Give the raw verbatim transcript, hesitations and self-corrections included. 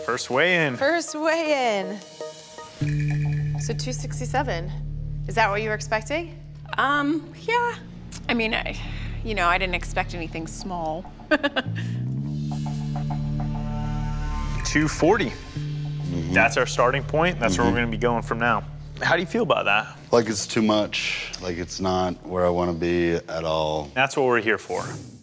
First weigh in. First weigh in. So two sixty-seven. Is that what you were expecting? Um, yeah. I mean, I, you know, I didn't expect anything small. two forty. Mm-hmm. That's our starting point. That's mm-hmm. where we're going to be going from now. How do you feel about that? Like it's too much. Like it's not where I want to be at all. That's what we're here for.